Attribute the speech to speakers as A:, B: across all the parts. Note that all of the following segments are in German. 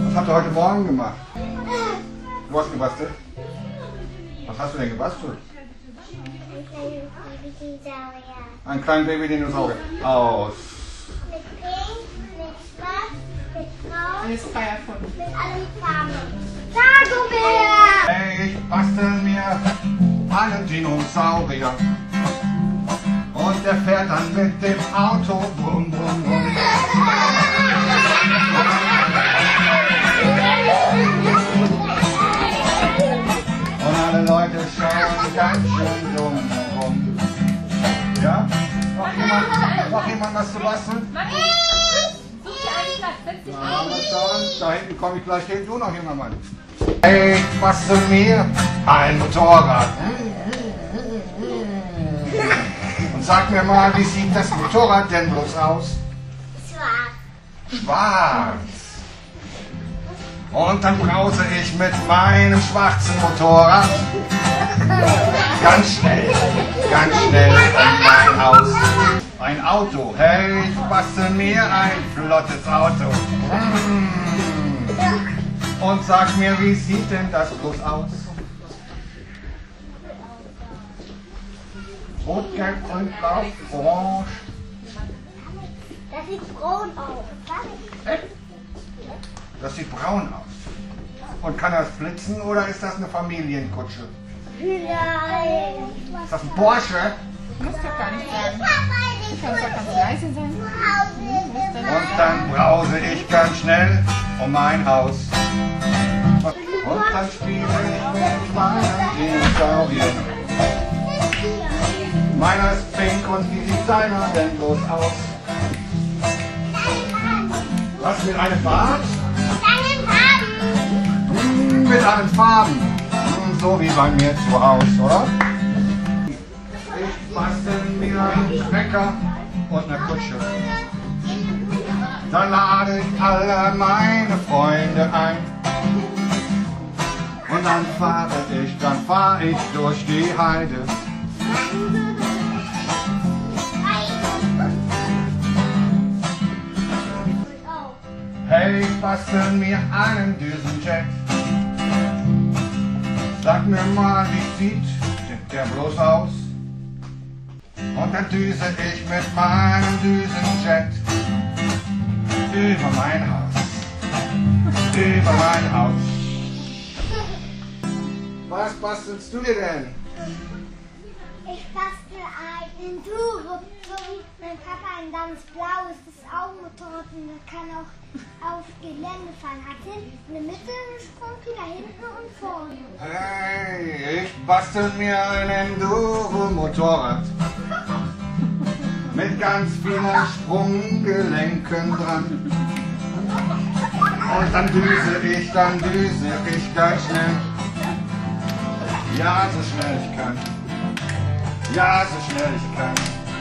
A: Was habt ihr heute Morgen gemacht? Du hast gebastelt? Was hast du denn gebastelt? Ein kleinen Baby-Dinosaurier. Aus.
B: Mit Pink, mit Schwarz, mit Grau,
C: Alles frei erfunden.
B: mit allen Farben. Dagobert!
A: Hey, ich bastel mir einen Dinosaurier. Und der fährt dann mit dem Auto. Brumm, brumm, brumm. Und alle Leute schauen ganz schön dumm rum. Ja? Noch jemand was zu basteln?
C: Mami, such dir einen Platz, setz dich
A: Na,
C: auf.
A: mal schauen. Da hinten komme ich gleich hin. Du noch jemand. Hey, ich bastel mir ein Motorrad. Und sag mir mal, wie sieht das Motorrad denn bloß aus?
B: Schwarz.
A: Schwarz. Und dann brause ich mit meinem schwarzen Motorrad ganz schnell in mein Haus. Ein Auto, hey, ich bastel mir ein flottes Auto. Und sag mir, wie sieht denn das bloß aus? Rot, gelb, grün, blau, orange.
B: Das sieht braun aus.
A: Das sieht braun aus. Und kann das flitzen oder ist das eine Familienkutsche?
B: Nein.
A: Ist das ein Porsche?
C: Musst doch gar nicht sagen.
B: Papa,
C: Du kannst doch ganz leise sein.
A: Und dann brause ich ganz schnell um mein Haus. Und dann spiele ich mit meinem Dinosaurier. Meiner ist pink und wie sieht seiner denn bloß aus? Was, mit einem Bart? Mit allen Farben. So wie bei mir zu Hause, oder? Ich bastel mir einen Trecker und eine Kutsche. Dann lade ich alle meine Freunde ein. Und dann fahr ich durch die Heide. Hey, ich bastel mir einen Düsenjet. Sag mir mal, wie sieht der bloß aus? Und dann düse ich mit meinem Düsenjet über mein Haus. Über mein Haus. Was bastelst du dir denn?
B: Ich bastel einen Enduro, so wie mein Papa ein ganz blaues, das ist auch ein Motorrad und das kann auch auf Gelände fahren. Hat hinten eine Mitte, eine Sprungkühle, hinten und vorne.
A: Hey, ich bastel mir ein Enduro-Motorrad mit ganz vielen Sprunggelenken dran. Und dann düse ich ganz schnell. Ja, so schnell ich kann. Ja, so schnell ich kann.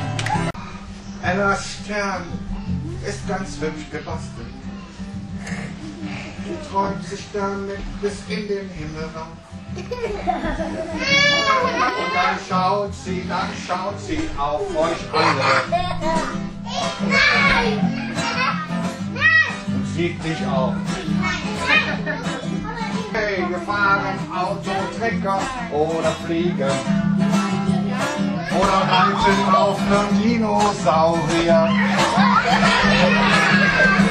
A: Ellas Stern ist ganz hübsch gebastelt. Die träumt sich damit bis in den Himmel rauf. Und dann schaut sie auf euch alle und sieht dich auch. Hey, wir fahren Auto, Trecker oder fliegen. Oder reiten auf einem Dinosaurier.